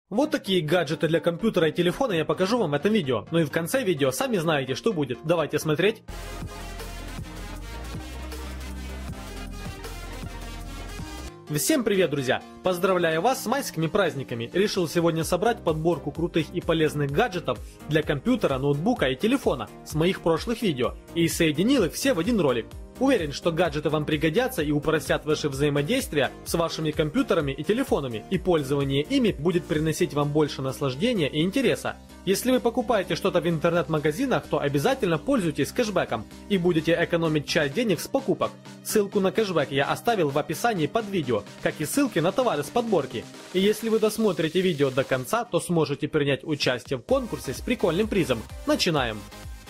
Вот такие гаджеты для компьютера и телефона я покажу вам в этом видео. Ну и в конце видео сами знаете, что будет. Давайте смотреть. Всем привет, друзья! Поздравляю вас с майскими праздниками! Решил сегодня собрать подборку крутых и полезных гаджетов для компьютера, ноутбука и телефона с моих прошлых видео и соединил их все в один ролик. Уверен, что гаджеты вам пригодятся и упростят ваше взаимодействие с вашими компьютерами и телефонами, и пользование ими будет приносить вам больше наслаждения и интереса. Если вы покупаете что-то в интернет-магазинах, то обязательно пользуйтесь кэшбэком и будете экономить часть денег с покупок. Ссылку на кэшбэк я оставил в описании под видео, как и ссылки на товары с подборки. И если вы досмотрите видео до конца, то сможете принять участие в конкурсе с прикольным призом. Начинаем!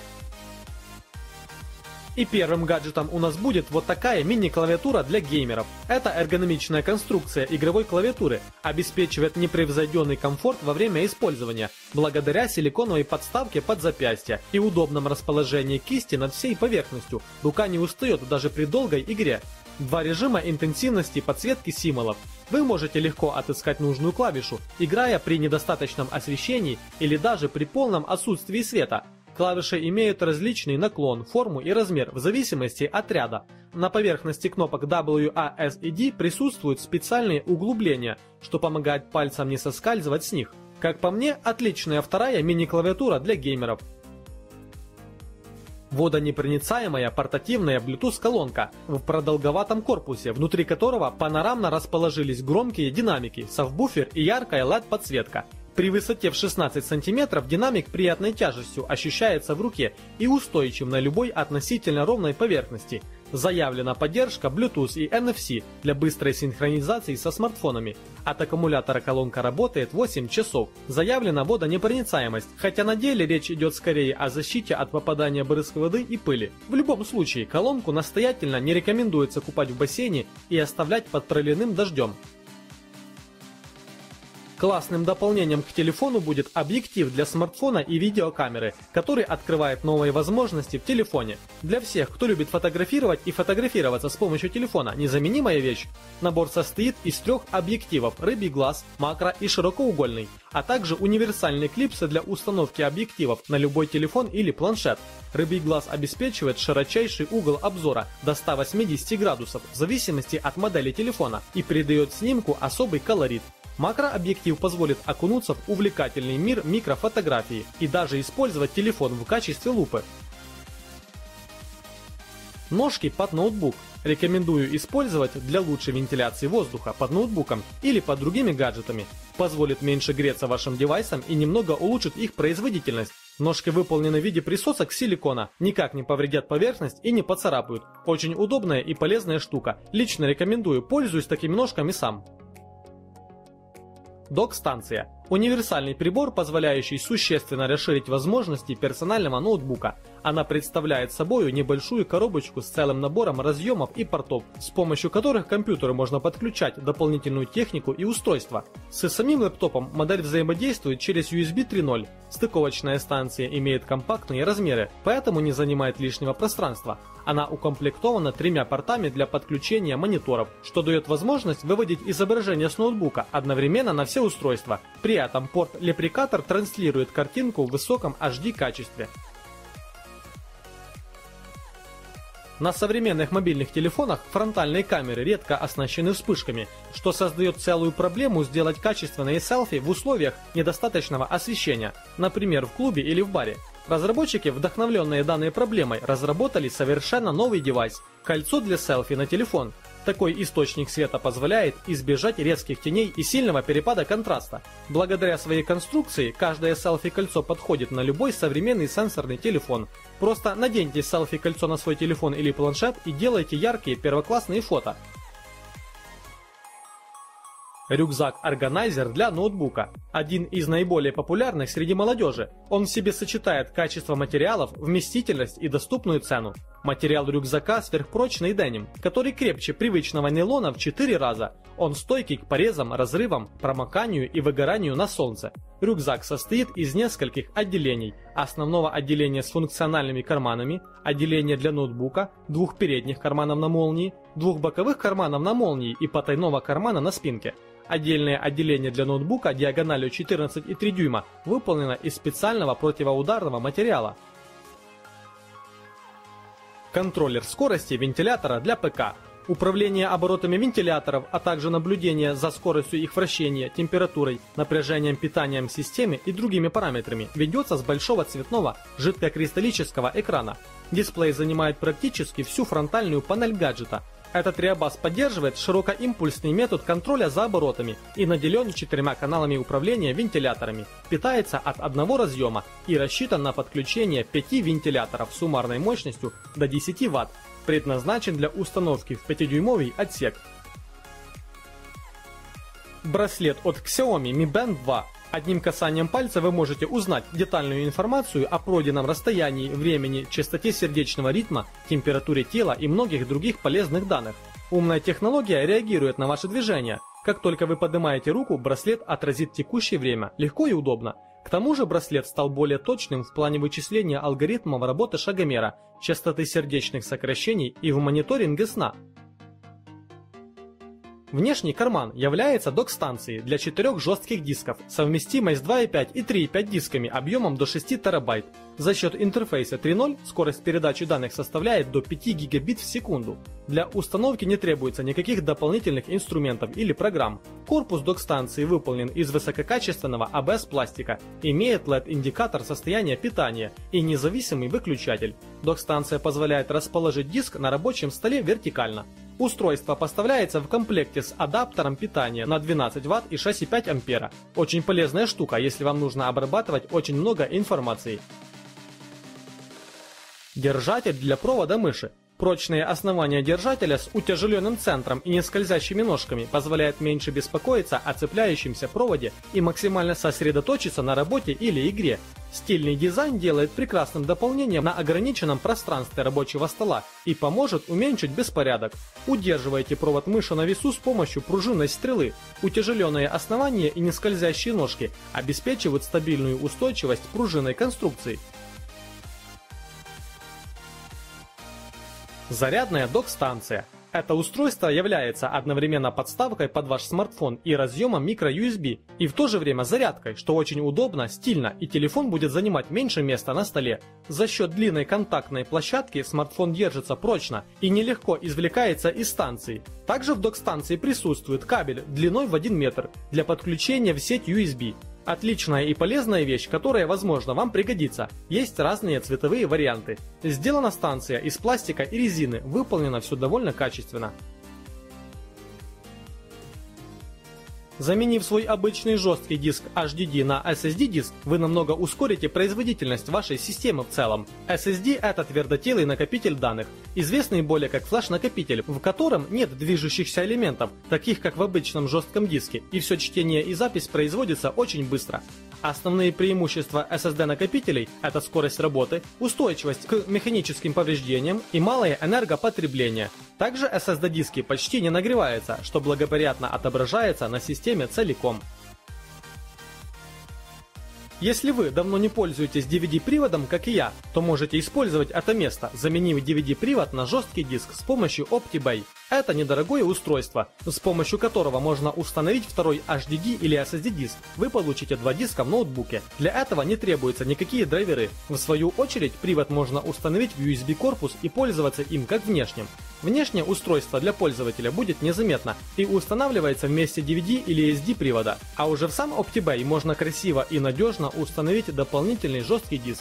И первым гаджетом у нас будет вот такая мини-клавиатура для геймеров. Это эргономичная конструкция игровой клавиатуры, обеспечивает непревзойденный комфорт во время использования, благодаря силиконовой подставке под запястье и удобном расположении кисти над всей поверхностью. Рука не устает даже при долгой игре. Два режима интенсивности подсветки символов. Вы можете легко отыскать нужную клавишу, играя при недостаточном освещении или даже при полном отсутствии света. Клавиши имеют различный наклон, форму и размер в зависимости от ряда. На поверхности кнопок W, A, S и D присутствуют специальные углубления, что помогает пальцам не соскальзывать с них. Как по мне, отличная вторая мини-клавиатура для геймеров. Водонепроницаемая портативная Bluetooth-колонка в продолговатом корпусе, внутри которого панорамно расположились громкие динамики, сабвуфер и яркая LED-подсветка. При высоте в 16 см динамик приятной тяжестью ощущается в руке и устойчив на любой относительно ровной поверхности. Заявлена поддержка Bluetooth и NFC для быстрой синхронизации со смартфонами. От аккумулятора колонка работает 8 часов. Заявлена водонепроницаемость, хотя на деле речь идет скорее о защите от попадания брызг воды и пыли. В любом случае, колонку настоятельно не рекомендуется купать в бассейне и оставлять под проливным дождем. Классным дополнением к телефону будет объектив для смартфона и видеокамеры, который открывает новые возможности в телефоне. Для всех, кто любит фотографировать и фотографироваться с помощью телефона, незаменимая вещь. Набор состоит из 3 объективов: рыбий глаз, макро и широкоугольный, а также универсальные клипсы для установки объективов на любой телефон или планшет. Рыбий глаз обеспечивает широчайший угол обзора до 180 градусов в зависимости от модели телефона и придает снимку особый колорит. Макрообъектив позволит окунуться в увлекательный мир микрофотографии и даже использовать телефон в качестве лупы. Ножки под ноутбук. Рекомендую использовать для лучшей вентиляции воздуха под ноутбуком или под другими гаджетами. Позволит меньше греться вашим девайсам и немного улучшит их производительность. Ножки выполнены в виде присосок силикона, никак не повредят поверхность и не поцарапают. Очень удобная и полезная штука. Лично рекомендую, пользуюсь такими ножками сам. Док-станция. Универсальный прибор, позволяющий существенно расширить возможности персонального ноутбука. Она представляет собой небольшую коробочку с целым набором разъемов и портов, с помощью которых к компьютеру можно подключать дополнительную технику и устройства. С самим лэптопом модель взаимодействует через USB 3.0. Стыковочная станция имеет компактные размеры, поэтому не занимает лишнего пространства. Она укомплектована 3 портами для подключения мониторов, что дает возможность выводить изображение с ноутбука одновременно на все устройства. При этом порт-леприкатор транслирует картинку в высоком HD качестве. На современных мобильных телефонах фронтальные камеры редко оснащены вспышками, что создает целую проблему сделать качественные селфи в условиях недостаточного освещения, например, в клубе или в баре. Разработчики, вдохновленные данной проблемой, разработали совершенно новый девайс – кольцо для селфи на телефон. Такой источник света позволяет избежать резких теней и сильного перепада контраста. Благодаря своей конструкции, каждое селфи-кольцо подходит на любой современный сенсорный телефон. Просто наденьте селфи-кольцо на свой телефон или планшет и делайте яркие первоклассные фото. Рюкзак-органайзер для ноутбука. Один из наиболее популярных среди молодежи. Он в себе сочетает качество материалов, вместительность и доступную цену. Материал рюкзака сверхпрочный деним, который крепче привычного нейлона в 4 раза. Он стойкий к порезам, разрывам, промоканию и выгоранию на солнце. Рюкзак состоит из нескольких отделений. Основного отделения с функциональными карманами, отделение для ноутбука, 2 передних карманов на молнии, 2 боковых карманов на молнии и потайного кармана на спинке. Отдельное отделение для ноутбука диагональю 14,3 дюйма выполнено из специального противоударного материала. Контроллер скорости вентилятора для ПК. Управление оборотами вентиляторов, а также наблюдение за скоростью их вращения, температурой, напряжением, питанием системы и другими параметрами ведется с большого цветного жидкокристаллического экрана. Дисплей занимает практически всю фронтальную панель гаджета. Этот Реобас поддерживает широкоимпульсный метод контроля за оборотами и наделен 4 каналами управления вентиляторами, питается от одного разъема и рассчитан на подключение 5 вентиляторов суммарной мощностью до 10 Вт, предназначен для установки в 5-дюймовый отсек. Браслет от Xiaomi Mi Band 2. Одним касанием пальца вы можете узнать детальную информацию о пройденном расстоянии, времени, частоте сердечного ритма, температуре тела и многих других полезных данных. Умная технология реагирует на ваши движения. Как только вы поднимаете руку, браслет отразит текущее время, легко и удобно. К тому же браслет стал более точным в плане вычисления алгоритмов работы шагомера, частоты сердечных сокращений и в мониторинге сна. Внешний карман является док-станцией для 4 жестких дисков, совместимой с 2.5 и 3.5 дисками объемом до 6 терабайт. За счет интерфейса 3.0 скорость передачи данных составляет до 5 гигабит в секунду. Для установки не требуется никаких дополнительных инструментов или программ. Корпус док-станции выполнен из высококачественного ABS-пластика, имеет LED-индикатор состояния питания и независимый выключатель. Док-станция позволяет расположить диск на рабочем столе вертикально. Устройство поставляется в комплекте с адаптером питания на 12 Вт и 6,5 ампера. Очень полезная штука, если вам нужно обрабатывать очень много информации. Держатель для провода мыши. Прочное основание держателя с утяжеленным центром и нескользящими ножками позволяет меньше беспокоиться о цепляющемся проводе и максимально сосредоточиться на работе или игре. Стильный дизайн делает прекрасным дополнением на ограниченном пространстве рабочего стола и поможет уменьшить беспорядок. Удерживайте провод мыши на весу с помощью пружинной стрелы. Утяжеленное основание и нескользящие ножки обеспечивают стабильную устойчивость пружинной конструкции. Зарядная док-станция. Это устройство является одновременно подставкой под ваш смартфон и разъемом micro-USB, и в то же время зарядкой, что очень удобно, стильно, и телефон будет занимать меньше места на столе. За счет длинной контактной площадки смартфон держится прочно и нелегко извлекается из станции. Также в док-станции присутствует кабель длиной в 1 метр для подключения в сеть USB. Отличная и полезная вещь, которая, возможно, вам пригодится. Есть разные цветовые варианты. Сделана станция из пластика и резины, выполнено все довольно качественно. Заменив свой обычный жесткий диск HDD на SSD-диск, вы намного ускорите производительность вашей системы в целом. SSD – это твердотелый накопитель данных, известный более как флеш-накопитель, в котором нет движущихся элементов, таких как в обычном жестком диске, и все чтение и запись производится очень быстро. Основные преимущества SSD-накопителей – это скорость работы, устойчивость к механическим повреждениям и малое энергопотребление. Также SSD-диски почти не нагреваются, что благоприятно отображается на системе целиком. Если вы давно не пользуетесь DVD-приводом, как и я, то можете использовать это место, заменив DVD-привод на жесткий диск с помощью OptiBay. Это недорогое устройство, с помощью которого можно установить второй HDD или SSD-диск. Вы получите 2 диска в ноутбуке. Для этого не требуются никакие драйверы. В свою очередь, привод можно установить в USB-корпус и пользоваться им как внешним. Внешнее устройство для пользователя будет незаметно и устанавливается вместе DVD или SD привода. А уже в сам OptiBay можно красиво и надежно установить дополнительный жесткий диск.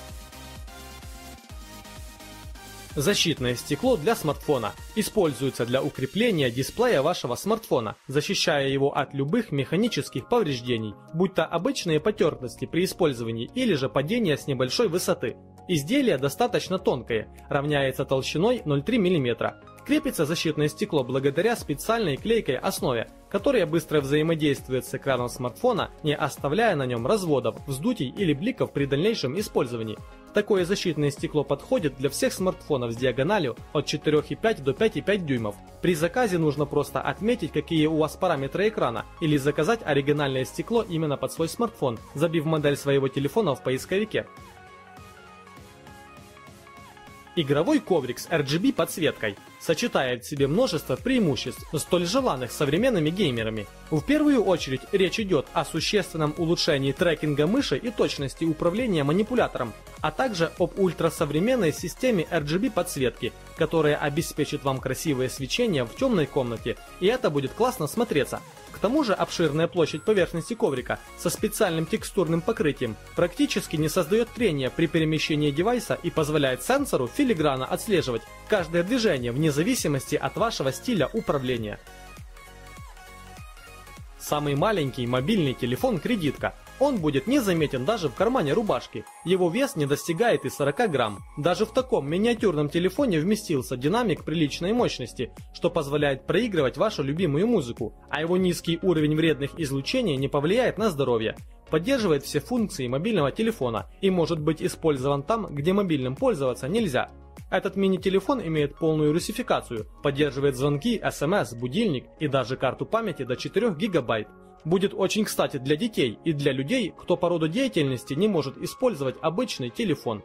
Защитное стекло для смартфона. Используется для укрепления дисплея вашего смартфона, защищая его от любых механических повреждений, будь то обычные потертости при использовании или же падение с небольшой высоты. Изделие достаточно тонкое, равняется толщиной 0,3 мм. Крепится защитное стекло благодаря специальной клейкой основе, которая быстро взаимодействует с экраном смартфона, не оставляя на нем разводов, вздутий или бликов при дальнейшем использовании. Такое защитное стекло подходит для всех смартфонов с диагональю от 4,5 до 5,5 дюймов. При заказе нужно просто отметить, какие у вас параметры экрана, или заказать оригинальное стекло именно под свой смартфон, забив модель своего телефона в поисковике. Игровой коврик с RGB подсветкой. сочетает в себе множество преимуществ, столь желанных современными геймерами. В первую очередь речь идет о существенном улучшении трекинга мыши и точности управления манипулятором, а также об ультрасовременной системе RGB подсветки, которая обеспечит вам красивое свечение в темной комнате, и это будет классно смотреться. К тому же обширная площадь поверхности коврика со специальным текстурным покрытием практически не создает трения при перемещении девайса и позволяет сенсору филигранно отслеживать каждое движение вне зависимости от вашего стиля управления. Самый маленький мобильный телефон кредитка. Он будет незаметен даже в кармане рубашки. Его вес не достигает и 40 грамм. Даже в таком миниатюрном телефоне вместился динамик приличной мощности, что позволяет проигрывать вашу любимую музыку, а его низкий уровень вредных излучений не повлияет на здоровье. Поддерживает все функции мобильного телефона и может быть использован там, где мобильным пользоваться нельзя. Этот мини-телефон имеет полную русификацию, поддерживает звонки, смс, будильник и даже карту памяти до 4 гигабайт. Будет очень кстати для детей и для людей, кто по роду деятельности не может использовать обычный телефон.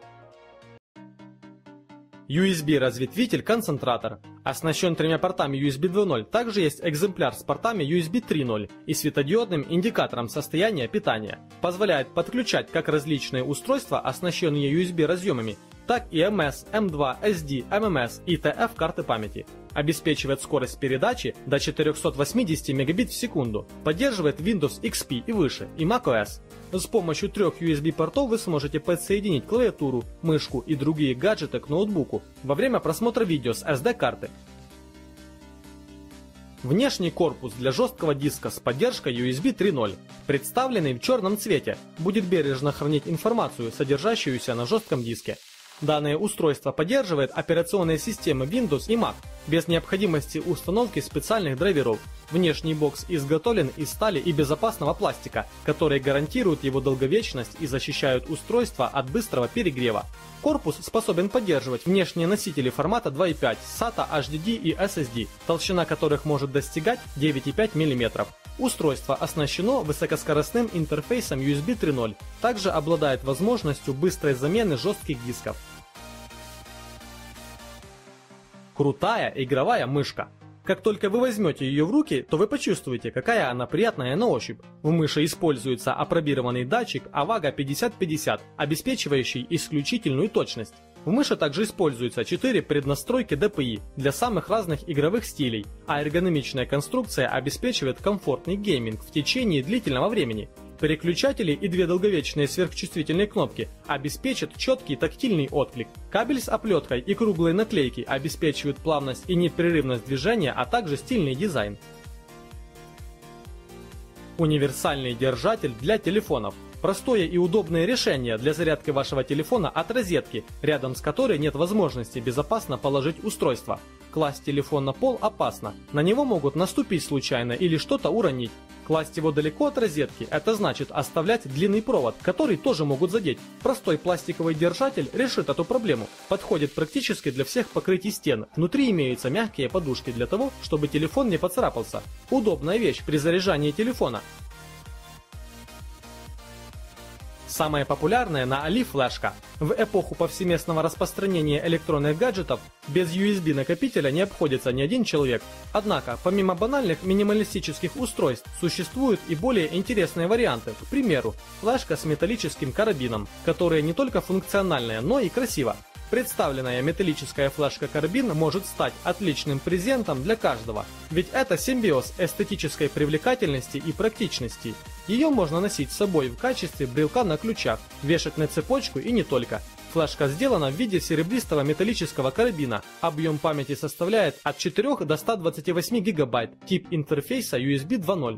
USB-разветвитель-концентратор. Оснащен 3 портами USB 2.0, также есть экземпляр с портами USB 3.0 и светодиодным индикатором состояния питания. Позволяет подключать как различные устройства, оснащенные USB разъемами, так и MS, M2, SD, MMS и TF карты памяти. Обеспечивает скорость передачи до 480 Мбит в секунду. Поддерживает Windows XP и выше, и macOS. С помощью 3 USB портов вы сможете подсоединить клавиатуру, мышку и другие гаджеты к ноутбуку во время просмотра видео с SD-карты. Внешний корпус для жесткого диска с поддержкой USB 3.0, представленный в черном цвете, будет бережно хранить информацию, содержащуюся на жестком диске. Данное устройство поддерживает операционные системы Windows и Mac без необходимости установки специальных драйверов. Внешний бокс изготовлен из стали и безопасного пластика, которые гарантируют его долговечность и защищают устройство от быстрого перегрева. Корпус способен поддерживать внешние носители формата 2.5, SATA, HDD и SSD, толщина которых может достигать 9,5 мм. Устройство оснащено высокоскоростным интерфейсом USB 3.0, также обладает возможностью быстрой замены жестких дисков. Крутая игровая мышка. Как только вы возьмете ее в руки, то вы почувствуете, какая она приятная на ощупь. В мыши используется апробированный датчик Avago 5050, обеспечивающий исключительную точность. В мыши также используются 4 преднастройки DPI для самых разных игровых стилей, а эргономичная конструкция обеспечивает комфортный гейминг в течение длительного времени. Переключатели и 2 долговечные сверхчувствительные кнопки обеспечат четкий тактильный отклик. Кабель с оплеткой и круглые наклейки обеспечивают плавность и непрерывность движения, а также стильный дизайн. Универсальный держатель для телефонов. Простое и удобное решение для зарядки вашего телефона от розетки, рядом с которой нет возможности безопасно положить устройство. Класть телефон на пол опасно, на него могут наступить случайно или что-то уронить. Класть его далеко от розетки – это значит оставлять длинный провод, который тоже могут задеть. Простой пластиковый держатель решит эту проблему. Подходит практически для всех покрытий стен. Внутри имеются мягкие подушки для того, чтобы телефон не поцарапался. Удобная вещь при заряжании телефона. Самая популярная на Али флешка. В эпоху повсеместного распространения электронных гаджетов без USB накопителя не обходится ни один человек. Однако, помимо банальных минималистических устройств, существуют и более интересные варианты. К примеру, флешка с металлическим карабином, которая не только функциональная, но и красива. Представленная металлическая флешка-карбин может стать отличным презентом для каждого, ведь это симбиоз эстетической привлекательности и практичности. Ее можно носить с собой в качестве брелка на ключах, вешать на цепочку и не только. Флешка сделана в виде серебристого металлического карабина, объем памяти составляет от 4 до 128 гигабайт, тип интерфейса USB 2.0.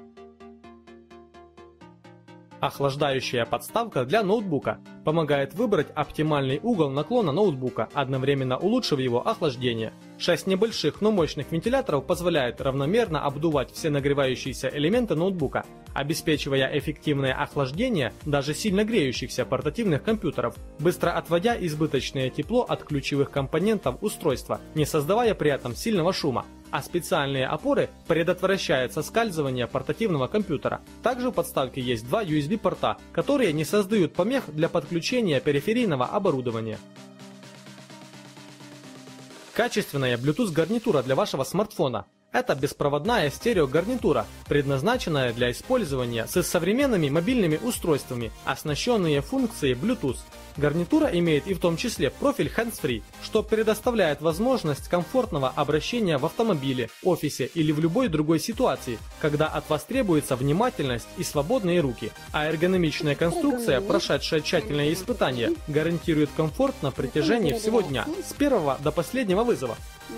Охлаждающая подставка для ноутбука. Помогает выбрать оптимальный угол наклона ноутбука, одновременно улучшив его охлаждение. 6 небольших, но мощных вентиляторов позволяют равномерно обдувать все нагревающиеся элементы ноутбука, обеспечивая эффективное охлаждение даже сильно греющихся портативных компьютеров, быстро отводя избыточное тепло от ключевых компонентов устройства, не создавая при этом сильного шума. А специальные опоры предотвращают соскальзывание портативного компьютера. Также в подставке есть 2 USB-порта, которые не создают помех для подключения периферийного оборудования. Качественная Bluetooth гарнитура для вашего смартфона. Это беспроводная стереогарнитура, предназначенная для использования с современными мобильными устройствами, оснащенные функцией Bluetooth. Гарнитура имеет и в том числе профиль Hands-Free, что предоставляет возможность комфортного обращения в автомобиле, офисе или в любой другой ситуации, когда от вас требуется внимательность и свободные руки. А эргономичная конструкция, прошедшая тщательное испытание, гарантирует комфорт на протяжении всего дня, с первого до последнего вызова.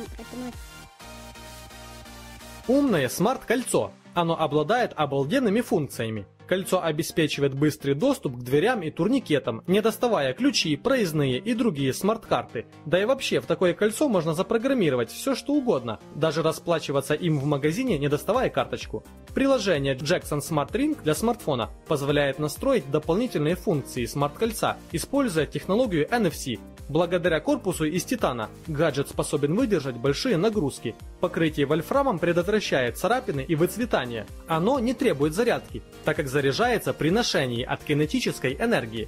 Умное смарт-кольцо. Оно обладает обалденными функциями. Кольцо обеспечивает быстрый доступ к дверям и турникетам, не доставая ключи, проездные и другие смарт-карты. Да и вообще, в такое кольцо можно запрограммировать все что угодно, даже расплачиваться им в магазине, не доставая карточку. Приложение Jackson Smart Ring для смартфона позволяет настроить дополнительные функции смарт-кольца, используя технологию NFC. Благодаря корпусу из титана гаджет способен выдержать большие нагрузки. Покрытие вольфрамом предотвращает царапины и выцветание. Оно не требует зарядки, так как заряжается при ношении от кинетической энергии.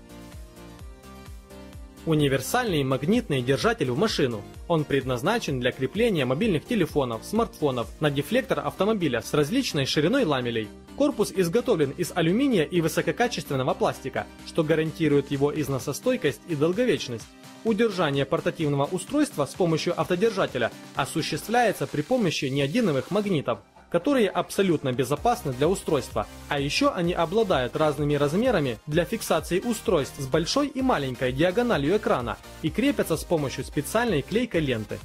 Универсальный магнитный держатель в машину. Он предназначен для крепления мобильных телефонов, смартфонов на дефлектор автомобиля с различной шириной ламелей. Корпус изготовлен из алюминия и высококачественного пластика, что гарантирует его износостойкость и долговечность. Удержание портативного устройства с помощью автодержателя осуществляется при помощи неодиновых магнитов, которые абсолютно безопасны для устройства, а еще они обладают разными размерами для фиксации устройств с большой и маленькой диагональю экрана и крепятся с помощью специальной клейкой ленты.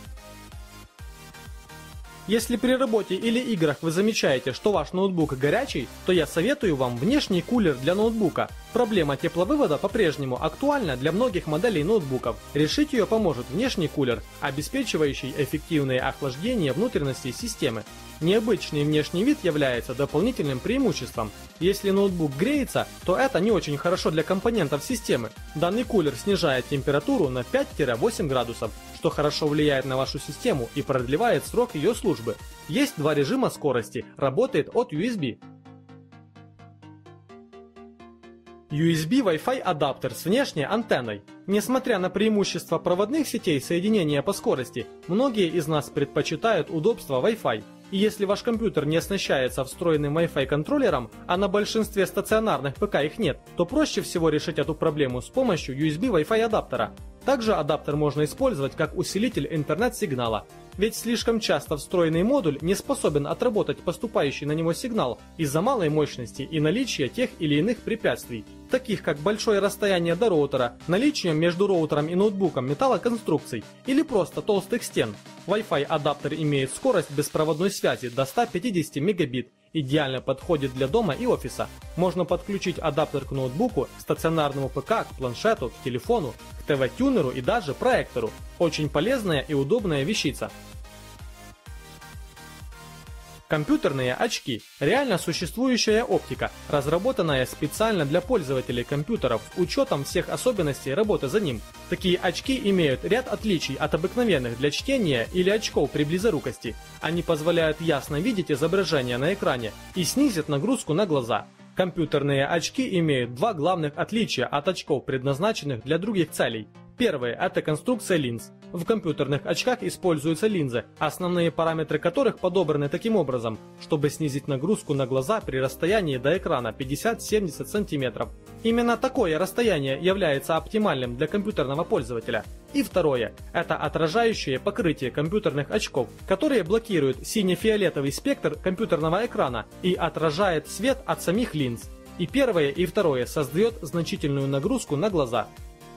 Если при работе или играх вы замечаете, что ваш ноутбук горячий, то я советую вам внешний кулер для ноутбука. Проблема тепловывода по-прежнему актуальна для многих моделей ноутбуков. Решить ее поможет внешний кулер, обеспечивающий эффективное охлаждение внутренностей системы. Необычный внешний вид является дополнительным преимуществом. Если ноутбук греется, то это не очень хорошо для компонентов системы. Данный кулер снижает температуру на 5-8 градусов, что хорошо влияет на вашу систему и продлевает срок ее службы. Есть два режима скорости, работает от USB. USB Wi-Fi адаптер с внешней антенной. Несмотря на преимущество проводных сетей соединения по скорости, многие из нас предпочитают удобство Wi-Fi. И если ваш компьютер не оснащается встроенным Wi-Fi контроллером, а на большинстве стационарных ПК их нет, то проще всего решить эту проблему с помощью USB Wi-Fi адаптера. Также адаптер можно использовать как усилитель интернет-сигнала. Ведь слишком часто встроенный модуль не способен отработать поступающий на него сигнал из-за малой мощности и наличия тех или иных препятствий, таких как большое расстояние до роутера, наличие между роутером и ноутбуком металлоконструкций или просто толстых стен. Wi-Fi адаптер имеет скорость беспроводной связи до 150 мегабит, идеально подходит для дома и офиса. Можно подключить адаптер к ноутбуку, стационарному ПК, к планшету, к телефону, к ТВ-тюнеру и даже проектору. Очень полезная и удобная вещица. Компьютерные очки – реально существующая оптика, разработанная специально для пользователей компьютеров с учетом всех особенностей работы за ним. Такие очки имеют ряд отличий от обыкновенных для чтения или очков при близорукости. Они позволяют ясно видеть изображение на экране и снизят нагрузку на глаза. Компьютерные очки имеют два главных отличия от очков, предназначенных для других целей. Первое – это конструкция линз. В компьютерных очках используются линзы, основные параметры которых подобраны таким образом, чтобы снизить нагрузку на глаза при расстоянии до экрана 50-70 см. Именно такое расстояние является оптимальным для компьютерного пользователя. И второе – это отражающее покрытие компьютерных очков, которые блокируют сине-фиолетовый спектр компьютерного экрана и отражает свет от самих линз. И первое, и второе создает значительную нагрузку на глаза.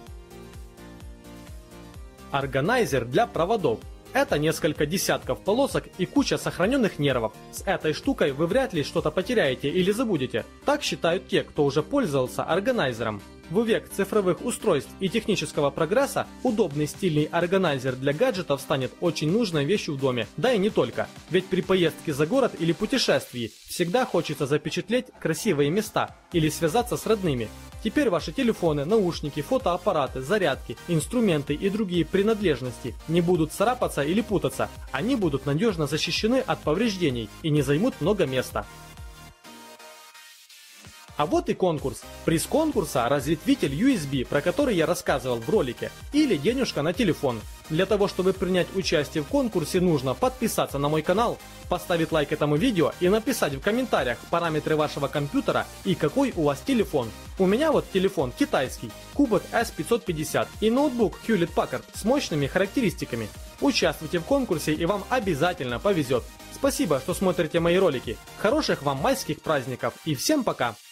Органайзер для проводов. Это несколько десятков полосок и куча сохраненных нервов. С этой штукой вы вряд ли что-то потеряете или забудете. Так считают те, кто уже пользовался органайзером. В век цифровых устройств и технического прогресса удобный стильный органайзер для гаджетов станет очень нужной вещью в доме, да и не только. Ведь при поездке за город или путешествии всегда хочется запечатлеть красивые места или связаться с родными. Теперь ваши телефоны, наушники, фотоаппараты, зарядки, инструменты и другие принадлежности не будут царапаться или путаться. Они будут надежно защищены от повреждений и не займут много места. А вот и конкурс. Приз конкурса – разветвитель USB, про который я рассказывал в ролике, или денежка на телефон. Для того, чтобы принять участие в конкурсе, нужно подписаться на мой канал, поставить лайк этому видео и написать в комментариях параметры вашего компьютера и какой у вас телефон. У меня вот телефон китайский, Kubot S550 и ноутбук Hewlett Packard с мощными характеристиками. Участвуйте в конкурсе и вам обязательно повезет. Спасибо, что смотрите мои ролики. Хороших вам майских праздников и всем пока!